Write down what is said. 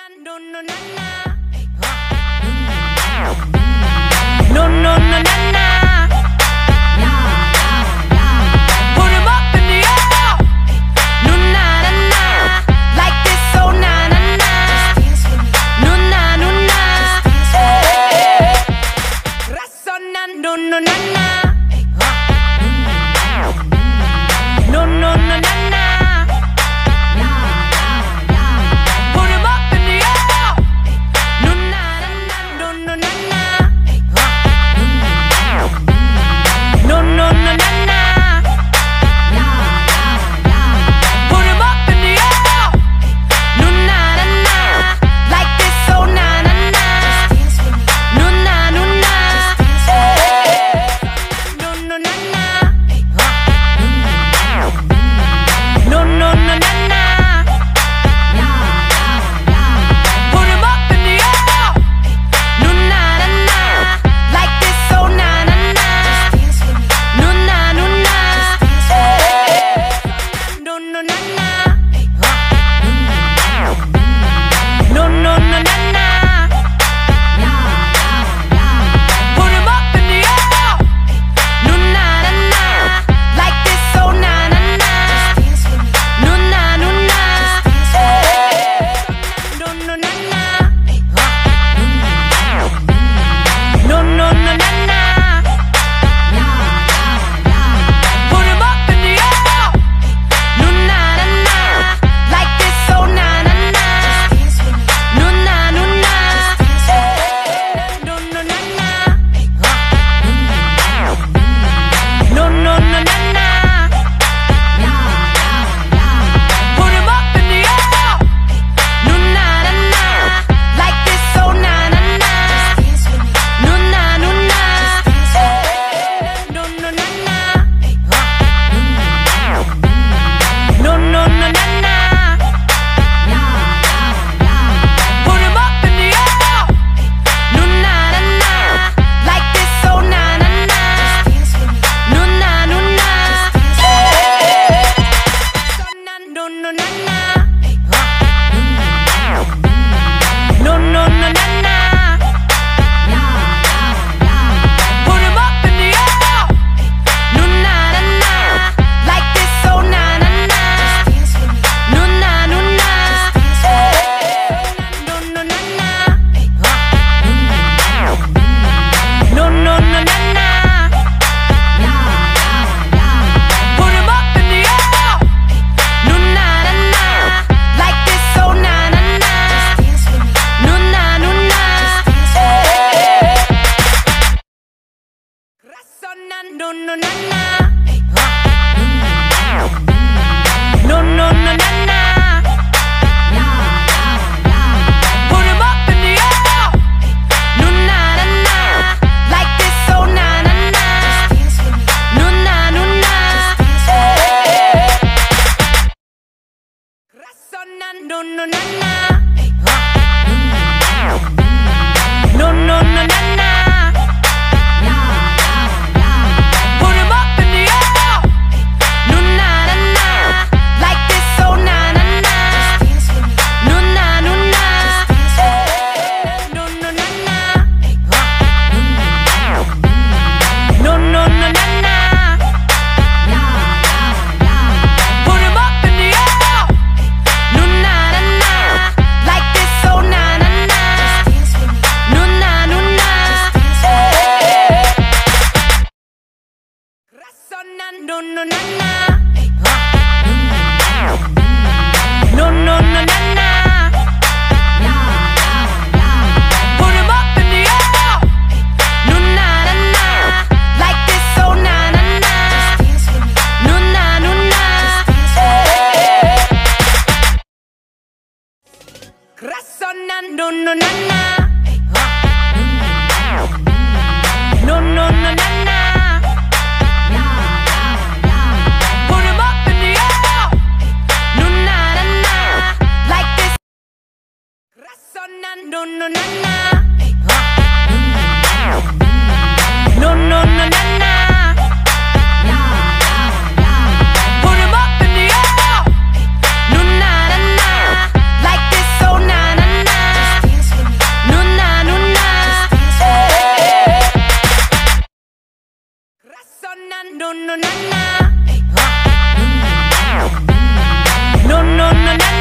No, no, no, no, no, no, no. Put 'em up in the air. No, na, na, na. Like this, oh, na, na, na. No, na, no, na. Razona, no, no, na, na. No, no, no, na, na. Put 'em up in the air. No, na, na, na. No, no, na, na. No, no, no, na, na. Put 'em up in the air. No, na, na, na. Like this, oh, na, na, na. No, na, no, na. No, no, na, na. No, no, no, na, na. Put 'em up in the air. No, na, na, na. Like this, oh, na, na, na. No, na, no, na. No, no, na, na. No, no, no, na, na. Put 'em up in the air. No, na, na, na. Like this, oh, na, na, na. No, na, no, na. No, no, na, na. No, no, no, na, na. Put 'em up in the air. No, na, na, na. Like this, oh, na, na, na. No, na, no, na. No, no, na, na. No, no, no, na, na. Put 'em up in the air. No, na, na, na. Like this, oh, na, na, na. No, na, no, na. No, no, na, na. No, no, no, na, na. Put 'em up in the air. No, na, na, na. Like this, oh, na, na, na. No, na, no, na. No, no, na, na. No, no, no, na, na. Put 'em up in the air. No, na, na, na. Like this, oh, na, na, na. No, na, no, na. No, no, na, na. No, no, no, na, na. Put 'em up in the air. No, na, na, na. Like this, oh, na, na, na. No, na, no, na. Razona, no, no, na, na. No, no, no, na, na. Put 'em up in the air. No, na, na, na. Like this, oh, na, na, na. No, na, no, na. Razona, no, no, na, na. No, no, no, na, na. Put 'em up in the air. No, na, na, na. Like this, oh, na, na, na. No, na, no, na. No, no, na, na. No, no, no, na, na. Put 'em up in the air. No, na, na, na. Like this, oh, na, na, na. No, na, no, na. Razona, no, no, na, na. No, no, no, na, na. Put 'em up in the air. No, na, na, na. Like this, oh, na, na, na. No, na, no, na. Razona, no, no, na, na. No, no, no, na, na. Put 'em up in the air. No, na, na, na. Like this. Razona, no, no, na, na. No, no, no, na, na. Put 'em up in the air. No, na, na, na. Like this, oh, na, na, na. No, no, no, no,